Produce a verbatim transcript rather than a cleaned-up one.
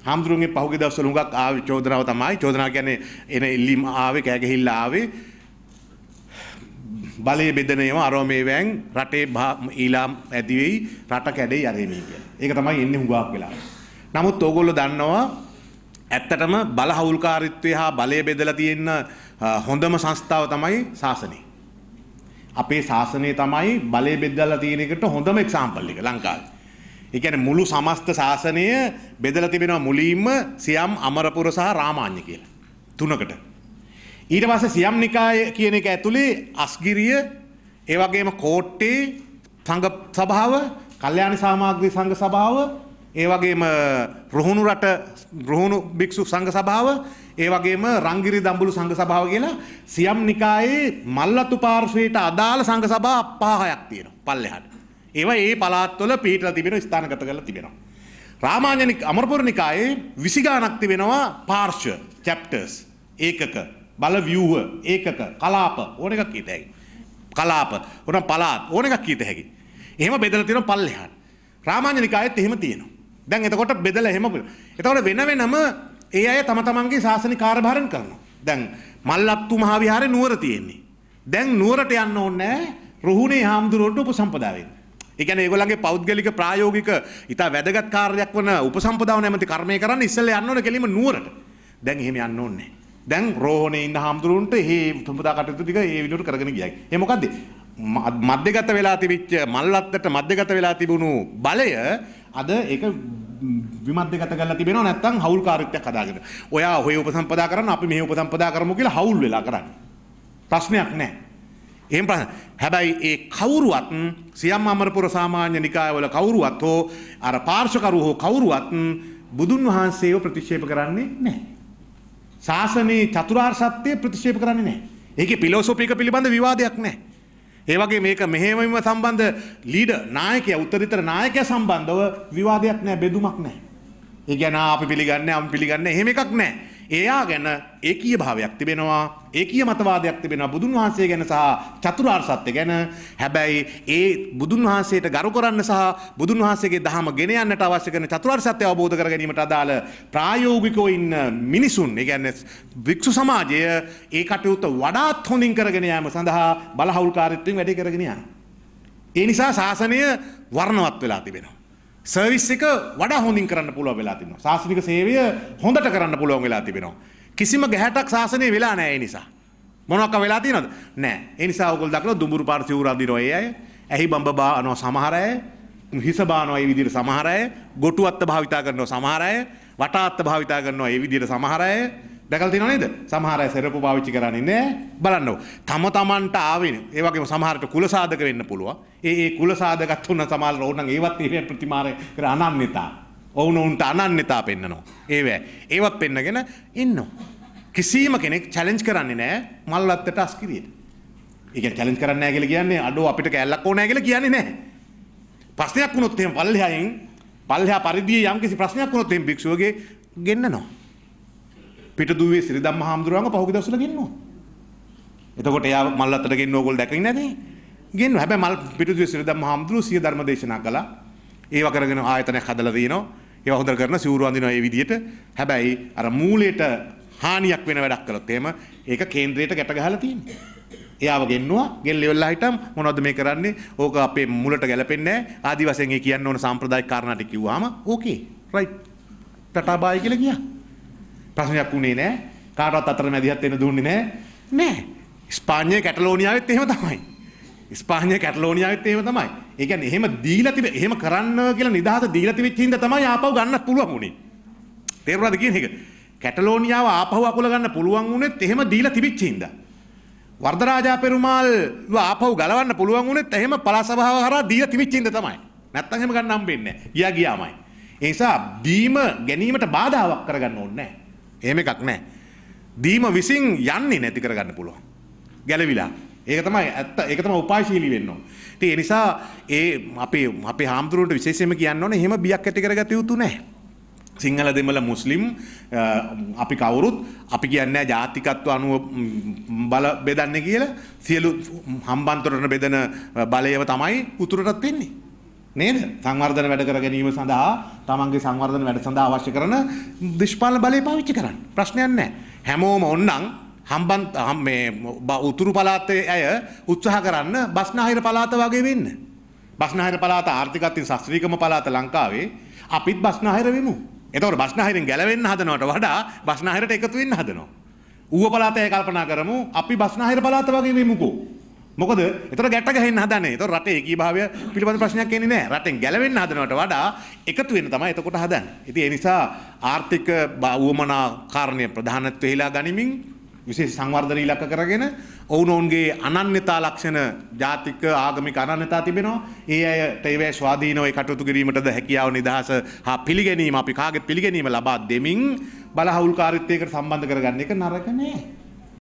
හාමුදුරුවන්ගේ පහුගිය දවස්වල හුඟක් ආවේ චෝදනාව තමයි. චෝදනාව කියන්නේ එන ඉල්ලීම ආවේ කෑ ගහilla ආවේ. බලයේ බෙදෙනේම අරෝ මේවෙන් රටේ ඊළාම් ඇති වෙයි රට කැඩෙයි අරෙමි කියලා. ඒක තමයි එන්නේ හුඟක් වෙලා. නමුත් ඕගොල්ලෝ දන්නවා ඇත්තටම බල හවුල්කාරීත්වය හා බලය බෙදලා තියෙන හොඳම සංස්ථාව තමයි ශාසනය. අපේ ශාසනය තමයි බලය බෙදලා තියෙන එකට හොඳම එක්සැම්පල් එක ලංකාවේ. ඒ කියන්නේ මුළු සමස්ත ශාසනය බෙදලා තිබෙනවා මුලින්ම සියම් අමරපුර සහ රාමාඤ්ඤ කියලා. තුනකට. ඊට පස්සේ සියම් නිකාය කියන එක ඇතුලේ අස්ගිරිය, ඒ වගේම කෝට්ටේ සංඝ සභාව, කල්යාණ සමාග්‍රී සංඝ සභාව, ඒ වගේම රුහුණු රට රුහුණු භික්ෂු සංඝ සභාව, ඒ වගේම රංගිරි දඹුලු සංඝ සභාව කියලා සියම් නිකායේ මල්ලතු පාර්ශ්වයට අදාළ සංඝ සභා පහක් තියෙනවා පල්ලෙහාට. ඒවා ඒ පළාත්වල පිහිටලා තිබෙන ස්ථානගත කරලා තිබෙනවා. රාමාඤ්ඤ අමරපුර නිකායේ විසි ගාණක් තිබෙනවා පාර්ශ්ව, chapters, ඒකක, බල ව්‍යුහ, ඒකක, කලාප ඕන එකක් කීත හැකි. කලාප, උනම් පළාත් ඕන එකක් කීත හැකි. එහෙම බෙදලා තියෙනවා පල්ලෙහාට. රාමාඤ්ඤ නිකායෙත් එහෙම තියෙනවා. දැන් එතකොට බෙදලා එහෙම එතකොට වෙන වෙනම ඒ අය තම තමන්ගේ ශාසනික කාර්යභාරයෙන් කරනවා. දැන් මල්ලත්තු මහ විහාරේ නුවර තියෙන්නේ. දැන් නුවරට යන්න ඕනේ නැහැ රුහුණේ හාමුදුරුවන්ට උපසම්පදා වෙන්න. ඒ කියන්නේ ඒගොල්ලන්ගේ පෞද්ගලික ප්‍රායෝගික ඉතා වැදගත් කාර්යයක් වන උපසම්පදාව නැමැති කර්මය කරන්න ඉස්සෙල්ලා යන්න ඕනේ කෙලින්ම නුවරට. දැන් එහෙම යන්න ඕනේ නැහැ. දැන් රෝහණේ ඉන්න හාමුදුරුවන්ට මේ උපසම්පදා කටයුතු ටික ඒ විදිහට කරගෙන ගියයි. ඒ මොකද්ද? මධ්‍යගත වෙලා තිබිච්ච මල්ලත්තට මධ්‍යගත වෙලා තිබුණු බලය අද ඒක විමධ්‍යගත කරලා තිබෙනවා නැත්නම් හවුල්කාරීත්වයක් හදාගෙන. ඔයා ඔය උපසම්පදා කරන්න අපි මෙහෙ උපසම්පදා කරමු කියලා හවුල් වෙලා කරන්නේ. ප්‍රශ්නයක් නැහැ. එහෙම ප්‍රශ්න. හැබැයි ඒ කවුරුවත් සියම් අමරපුර සාමාන්‍ය නිකායවල කවුරුවත් හෝ අර පාර්ශවකරු හෝ කවුරුවත් බුදුන් වහන්සේව ප්‍රතික්ෂේප කරන්නේ නැහැ. ශාසනයේ චතුරාර්ය සත්‍ය ප්‍රතික්ෂේප කරන්නේ නැහැ. ඒකේ ෆිලොසොෆි එක පිළිබඳ විවාදයක් නැහැ. ඒ වගේ මේක මෙහෙමම සම්බන්ධ ලීඩර් නායකයා උත්තරීතර නායකයා සම්බන්ධව විවාදයක් නැහැ, බෙදුමක් නැහැ. ඒ කියන්නේ අපි පිළිගන්නේ අපි පිළිගන්නේ එහෙම එකක් නැහැ. එයා ගැන ඒකීය භාවයක් තිබෙනවා, ඒකීය මතවාදයක් තිබෙනවා බුදුන් වහන්සේ ගැන සහ චතුරාර්ය සත්‍ය ගැන. හැබැයි ඒ බුදුන් වහන්සේට ගරු කරන්න සහ බුදුන් වහන්සේගේ දහම ගෙන යන්නට අවශ්‍ය කරන චතුරාර්ය සත්‍ය අවබෝධ කර ගැනීමට අදාළ ප්‍රායෝගිකව ඉන්න මිනිසුන්, ඒ කියන්නේ වික්ෂු සමාජය ඒ කටයුත්ත වඩාත් හොඳින් කරගෙන යාම සඳහා බලහවුල්කාරීත්වයෙන් වැඩේ කරගෙන යනවා. ඒ නිසා ශාසනය වර්ණවත් වෙලා තිබෙනවා. සර්විස් එක වඩා හොඳින් කරන්න පුළුවන් වෙලා තිබෙනවා. ශාසනික සේවය හොඳට කරන්න පුළුවන් වෙලා තිබෙනවා. කිසිම ගැහැටක් ශාසනයේ වෙලා නැහැ. ඒ නිසා මොනවාක වෙලා තියෙනවද? නැහැ. ඒ නිසා ඔයගොල්ලෝ දක්වන දුඹුරු පාර සිවුර අඳිනවා ඒ අය. ඇහි බම්බ බානවා සමහර අය. හිස බානවා ඒ විදිහට සමහර අය. ගොටු අත්ත භාවිතා කරනවා සමහර අය. වට අත්ත භාවිතා කරනවා ඒ විදිහට සමහර අය. දැකලා තියෙනව නේද? සමහර අය සෙරපු පාවිච්චි කරන්නේ නැහැ. බලන්නකො. තම තමන්ට ආවෙන. ඒ වගේම සමහරට කුල සාධක වෙන්න පුළුවන්. ඒ ඒ කුල සාධකත් උන සමහර ඕනනම් ඒවත් ඒ ප්‍රතිමාර කර අනන්‍යතා. ඔවුනොන්ට අනන්‍යතා පෙන්නනවා. ඒවැ. ඒවත් පෙන්නගෙන ඉන්නවා. කිසිම කෙනෙක් චැලෙන්ජ් කරන්නේ නැහැ මල්ලත්තට අස්කිරියට. ඒ කියන්නේ චැලෙන්ජ් කරන්නේ නැහැ කියලා කියන්නේ අඩෝ අපිට කැලලක් ඕනේ කියලා කියන්නේ නැහැ. ප්‍රශ්නයක් වුණොත් එහෙම පල්ලෙහායෙන් පල්ලෙහා පරිදියේ යම් කිසි ප්‍රශ්නයක් වුණොත් එහෙම භික්ෂුවගේ ගෙන්නනවා. පිටදුවේ ශ්‍රීධම්ම හාමුදුරුවන්ව පහුගිය දවස්වල ගෙන්නුවා. එතකොට එයා මල්ලත්තට ගෙන්න ඕගොල්ලෝ දැකගෙන නැතේ. ගෙන්නුවා. හැබැයි මල් පිටදුවේ ශ්‍රීධම්ම හාමුදුරුවෝ සිය ධර්ම දේශනා කළා. ඒව කරගෙන ආයතනයක් හදලා තිනවා. ඒව හොඳට කරන සිවුරු අඳිනවා මේ විදිහට. හැබැයි අර මූලයට හානියක් වෙන වැඩක් කළොත් එහෙම ඒක කේන්ද්‍රයට ගැට ගහලා තියෙනවා. එයාව ගෙන්නුවා. ගෙල්ල ඉවරලා හිටම් මොනවද මේ කරන්නේ? ඕක අපේ මුලට ගැලපෙන්නේ නැහැ. ආදි වශයෙන් ඒ කියන්න ඕන සාම්ප්‍රදායික කාරණා ටික කිව්වාම ඕකේ. රයිට්. ටටා බායි කියලා ගියා. ප්‍රශ්නයක් වුණේ නැහැ. කාටවත් අතරමැදිහත් වෙන්න දුන්නේ නැහැ. නෑ. ස්පාඤ්ඤේ කැටලෝනියාවෙත් එහෙම තමයි. ස්පාඤ්ඤේ කැටලෝනියාවෙත් එහෙම තමයි. ඒ කියන්නේ එහෙම දීලා තිබෙ එහෙම කරන්න කියලා නිදහස දීලා තිබෙච්ච හින්දා තමයි ආපහු ගන්නත් පුළුවන් උනේ. තේරුණාද කියන එක? කැටලෝනියාව ආපහු අකුල ගන්න පුළුවන් උනේත් එහෙම දීලා තිබෙච්ච හින්දා. වර්ධරාජා පෙරුමාල් ආපහු ගලවන්න පුළුවන් උනේත් එහෙම පළාත් සභාව හරහා දීලා තිබෙච්ච හින්දා තමයි. නැත්තම් එහෙම ගන්න හම්බෙන්නේ නැහැ. ගියා ගියාමයි. ඒ නිසා දීම ගැනීමට බාධාවක් කරගන්න ඕනේ නැහැ. එහෙම එකක් නැහැ. දීම විසින් යන්නේ නැති කරගන්න පුළුවන්. ගැලවිලා. ඒක තමයි ඇත්ත. ඒක තමයි උපායශීලී වෙන්න ඕන. ඉතින් ඒ නිසා ඒ අපේ අපේ හාමුදුරුවන්ට විශේෂයෙන්ම කියන්න ඕනේ එහෙම බියක් ඇති කරගත යුතු නැහැ. සිංහල දෙමළ මුස්ලිම් අපි කවුරුත් අපි කියන්නේ නැහැ ජාතිකත්ව අනුව බල බෙදන්නේ කියලා. සියලු හම්බන්තොටන බෙදෙන බලයව තමයි උතුරටත් වෙන්නේ. නේද? සංවර්ධන වැඩ කර ගැනීම සඳහා තමන්ගේ සංවර්ධන වැඩ සඳහා අවශ්‍ය කරන දේශපාලන බලය පාවිච්චි කරන්න. ප්‍රශ්නයක් නැහැ. හැමෝම ඕන්නම් හම්බන් මේ උතුරු පළාතේ අය උත්සාහ කරන්න බස්නාහිර පළාත වගේ වෙන්න. බස්නාහිර පළාත ආර්ථිකත්වයෙන් ශාස්ත්‍රීයකම පළාත ලංකාවේ අපිත් බස්නාහිර වෙමු. එතකොට බස්නාහිරෙන් ගැලවෙන්න හදනවට වඩා බස්නාහිරට එකතු වෙන්න හදනවා. ඌව පළාතේ කල්පනා කරමු අපි බස්නාහිර පළාත වගේ වෙමුකෝ. මොකද ඒතර ගැට ගහින්න හදන්නේ. ඒතර රටේ ඒකීභාවය පිළිබඳ ප්‍රශ්නයක් එන්නේ නැහැ. රටෙන් ගැලවෙන්න හදනවට වඩා එකතු වෙන්න තමයි එතකොට හදන්නේ. ඉතින් ඒ නිසා ආර්ථික වුවමනා කාරණය ප්‍රධානත්වය හිලා ගනිමින් විශේෂ සංවර්ධන ඉලක්ක කරගෙන ඔවුනොවුන්ගේ අනන්‍යතා ලක්ෂණ ජාතික ආගමික අනන්‍යතා තිබෙනවා. ඒ අයට ඒවැ ස්වාධීනව ඒ කටයුතු කිරීමටද හැකියාව නිදහස හා පිළිගැනීම අපි කාගෙත් පිළිගැනීම ලබා දෙමින් බලහවුල්කාරීත්වයකට සම්බන්ධ කරගන්න එක නරක නෑ.